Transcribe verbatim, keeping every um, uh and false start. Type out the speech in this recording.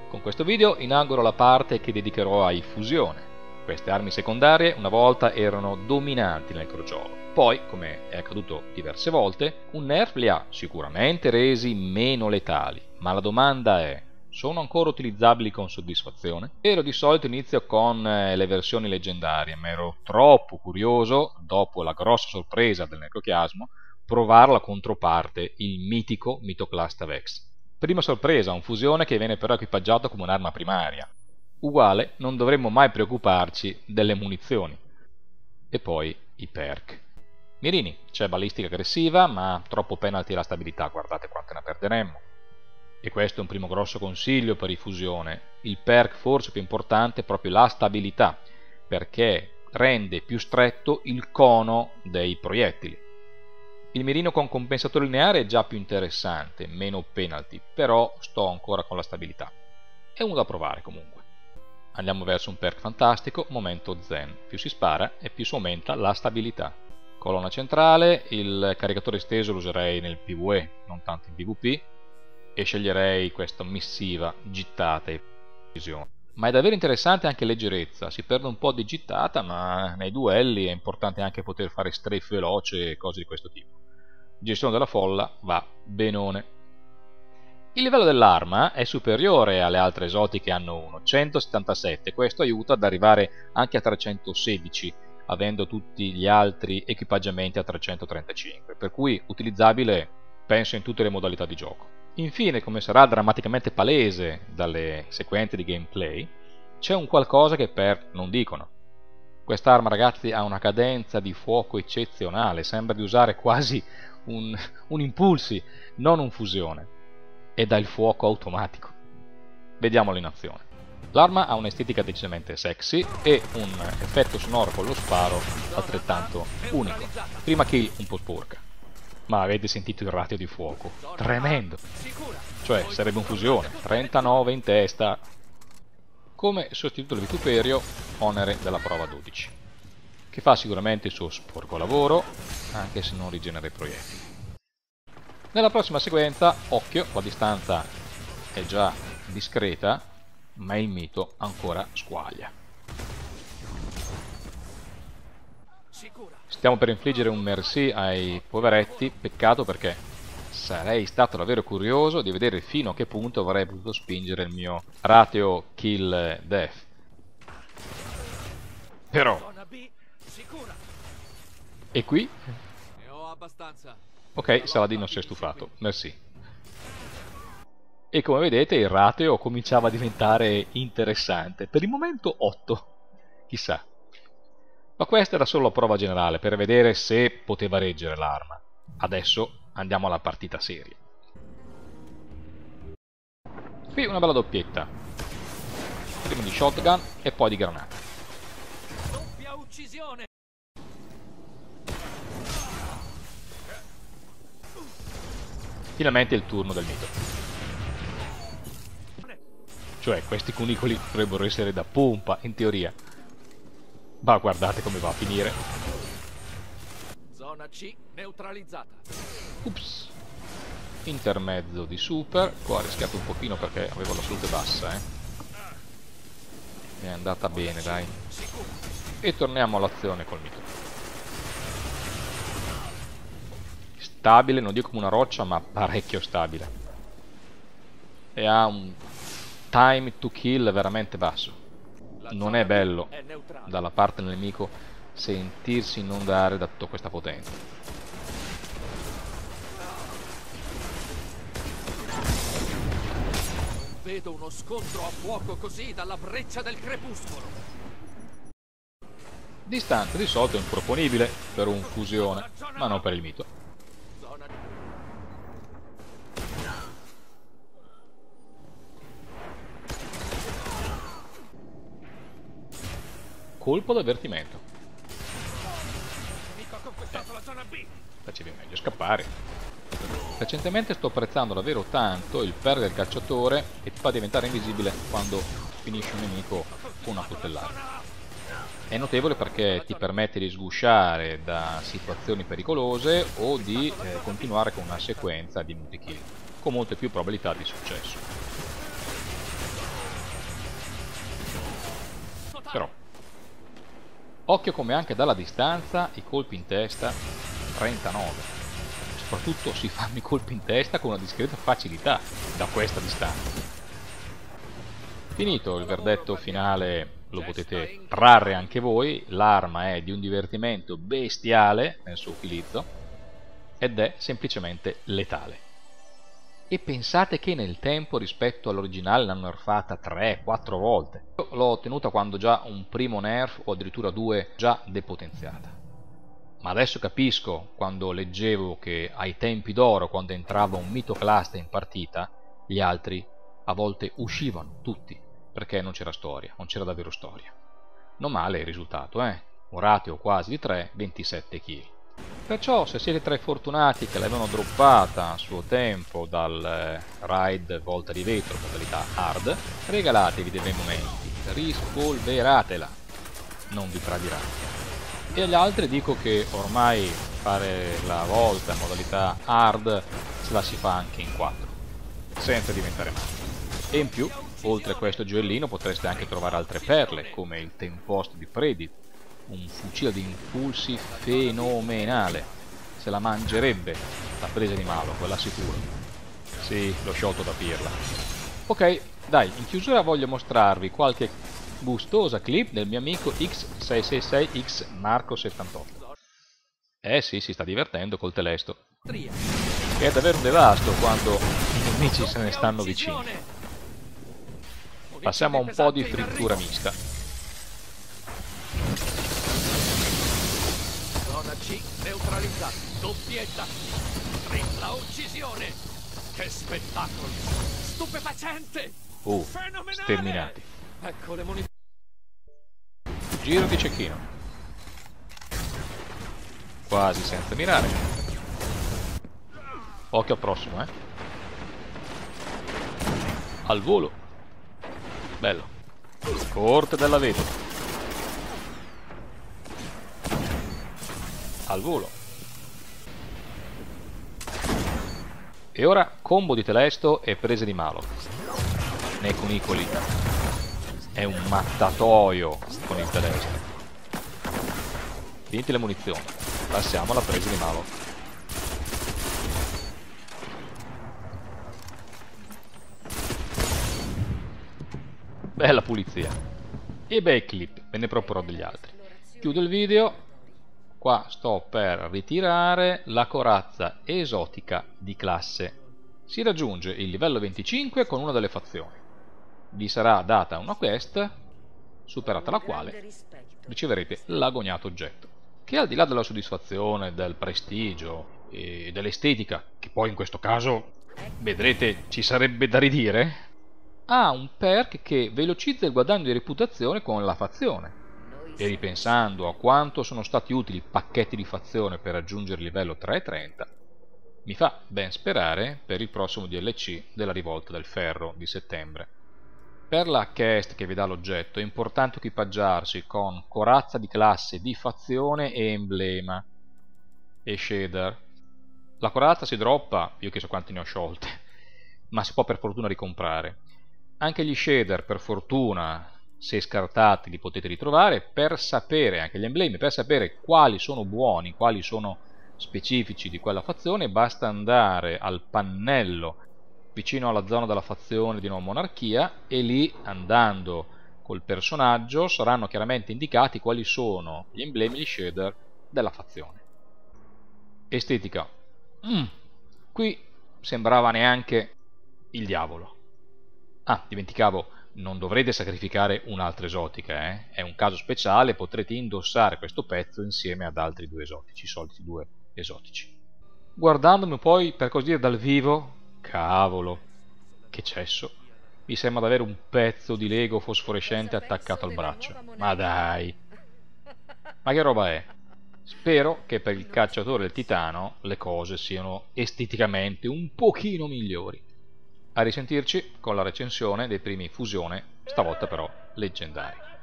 Con questo video inauguro la parte che dedicherò ai fusione. Queste armi secondarie una volta erano dominanti nel crogioco, poi, come è accaduto diverse volte, un nerf li ha sicuramente resi meno letali, ma la domanda è: sono ancora utilizzabili con soddisfazione? Io di solito inizio con le versioni leggendarie, ma ero troppo curioso, dopo la grossa sorpresa del necrochiasmo, provare la controparte, il mitico Mythoclasta Vex. Prima sorpresa, un fusione che viene però equipaggiato come un'arma primaria. Uguale, non dovremmo mai preoccuparci delle munizioni. E poi i perk. Mirini, c'è ballistica aggressiva, ma troppo penalty alla stabilità, guardate quante ne perderemmo. E questo è un primo grosso consiglio per i fusione. Il perk forse più importante è proprio la stabilità, perché rende più stretto il cono dei proiettili. Il mirino con compensatore lineare è già più interessante, meno penalty, però sto ancora con la stabilità. È uno da provare comunque. Andiamo verso un perk fantastico, momento zen. Più si spara e più si aumenta la stabilità. Colonna centrale, il caricatore esteso lo userei nel PvE, non tanto in PvP, e sceglierei questa missiva, gittata e precisione. Ma è davvero interessante anche leggerezza, si perde un po' di gittata, ma nei duelli è importante anche poter fare strafe veloce e cose di questo tipo. Gestione della folla va benone. Il livello dell'arma è superiore alle altre esotiche hanno uno, centosettantasette, questo aiuta ad arrivare anche a trecentosedici, avendo tutti gli altri equipaggiamenti a trecentotrentacinque, per cui utilizzabile penso in tutte le modalità di gioco. Infine, come sarà drammaticamente palese dalle sequenze di gameplay, c'è un qualcosa che i perk non dicono. Quest'arma, ragazzi, ha una cadenza di fuoco eccezionale, sembra di usare quasi un, un impulsi, non un fusione, ed ha il fuoco automatico. Vediamolo in azione. L'arma ha un'estetica decisamente sexy e un effetto sonoro con lo sparo altrettanto unico. Prima kill un po' sporca, ma avete sentito il ratio di fuoco? Tremendo! Cioè, sarebbe un fusione, trentanove in testa. Come sostituto del vituperio, onere della prova dodici, che fa sicuramente il suo sporco lavoro, anche se non rigenera i proiettili. Nella prossima sequenza, occhio, la distanza è già discreta, ma il mito ancora squaglia. Stiamo per infliggere un merci ai poveretti, peccato perché sarei stato davvero curioso di vedere fino a che punto avrei potuto spingere il mio ratio kill death. Però... E qui? Ok, Saladino si è stufato, merci. E come vedete il ratio cominciava a diventare interessante. Per il momento otto, chissà. Ma questa era solo la prova generale per vedere se poteva reggere l'arma. Adesso andiamo alla partita seria. Qui una bella doppietta. Prima di shotgun e poi di granata. Doppia uccisione. Finalmente il turno del mito. Cioè, questi cunicoli dovrebbero essere da pompa, in teoria. Ma guardate come va a finire. Zona C neutralizzata. Ups. Intermezzo di super. Qua ho rischiato un pochino perché avevo la salute bassa, eh. È andata bene, dai. E torniamo all'azione col mito. Stabile, non dico come una roccia, ma parecchio stabile. E ha un time to kill veramente basso. Non è bello dalla parte del nemico sentirsi inondare da tutta questa potenza. Vedo uno scontro a fuoco così dalla breccia del crepuscolo. Distanza di solito è improponibile per un fusione, ma non per il mito. Colpo d'avvertimento. Eh, facevi meglio scappare. Recentemente sto apprezzando davvero tanto il perk del cacciatore che ti fa diventare invisibile quando finisce un nemico con una coltellata. È notevole perché ti permette di sgusciare da situazioni pericolose o di eh, continuare con una sequenza di multi-kill, con molte più probabilità di successo. Però occhio come anche dalla distanza i colpi in testa trentanove. Soprattutto si fanno i colpi in testa con una discreta facilità da questa distanza. Finito il verdetto finale, lo potete trarre anche voi, l'arma è di un divertimento bestiale nel suo utilizzo ed è semplicemente letale. E pensate che nel tempo rispetto all'originale l'hanno nerfata tre quattro volte. Io l'ho ottenuta quando già un primo nerf o addirittura due già depotenziata. Ma adesso capisco, quando leggevo che ai tempi d'oro, quando entrava un mitoclaste in partita, gli altri a volte uscivano tutti, perché non c'era storia, non c'era davvero storia. Non male il risultato, eh? Un ratio quasi di tre, ventisette chili. Perciò se siete tra i fortunati che l'avevano droppata a suo tempo dal eh, raid Volta di Vetro modalità hard, regalatevi dei bei momenti, rispolveratela, non vi tradirà. E agli altri dico che ormai fare la volta in modalità hard se la si fa anche in quattro, senza diventare male. E in più, oltre a questo gioiellino potreste anche trovare altre perle, come il Tempost di Predit, un fucile di impulsi fenomenale. Se la mangerebbe la presa di malo, quella sicuro. Sì, l'ho sciolto da pirla. Ok, dai, in chiusura voglio mostrarvi qualche gustosa clip del mio amico X sei sei sei X Marco settantotto. Eh sì, si sta divertendo col telesto. Che è davvero un devasto quando i nemici se ne stanno vicini. Passiamo a un po' di frittura mista. Zona C neutralizzata, doppietta, tripla uccisione. Che spettacolo! Stupefacente! Uh, sterminati. Ecco le munizioni. Giro di cecchino. Quasi senza mirare. Occhio al prossimo, eh. Al volo. Bello. Corte della vetro. Al volo. E ora combo di telesto e prese di malo. Nei cunicoli. È un mattatoio con il telesto. Finite le munizioni. Passiamo alla presa di malo. Bella pulizia. E bei clip, ve ne proporrò degli altri. Chiudo il video. Qua sto per ritirare la corazza esotica di classe. Si raggiunge il livello venticinque con una delle fazioni. Vi sarà data una quest, superata la quale riceverete l'agognato oggetto, che al di là della soddisfazione, del prestigio e dell'estetica, che poi in questo caso vedrete ci sarebbe da ridire, ha un perk che velocizza il guadagno di reputazione con la fazione. E ripensando a quanto sono stati utili i pacchetti di fazione per raggiungere il livello trecentotrenta, mi fa ben sperare per il prossimo D L C della Rivolta del Ferro di settembre. Per la quest che vi dà l'oggetto è importante equipaggiarsi con corazza di classe di fazione e emblema e shader. La corazza si droppa, io che so quanti ne ho sciolte, ma si può per fortuna ricomprare. Anche gli shader per fortuna, se scartati, li potete ritrovare. Per sapere, anche gli emblemi, per sapere quali sono buoni, quali sono specifici di quella fazione, basta andare al pannello vicino alla zona della fazione di nuova monarchia e lì, andando col personaggio, saranno chiaramente indicati quali sono gli emblemi, gli shader della fazione. Estetica. Mm, qui sembrava neanche il diavolo. Ah, dimenticavo, non dovrete sacrificare un'altra esotica, eh? È un caso speciale, potrete indossare questo pezzo insieme ad altri due esotici, i soliti due esotici. Guardandomi poi, per così dire, dal vivo, cavolo, che cesso, mi sembra davvero un pezzo di Lego fosforescente attaccato al braccio. Ma dai, ma che roba è? Spero che per il cacciatore del titano le cose siano esteticamente un pochino migliori. A risentirci con la recensione dei primi Fusione, stavolta però leggendari.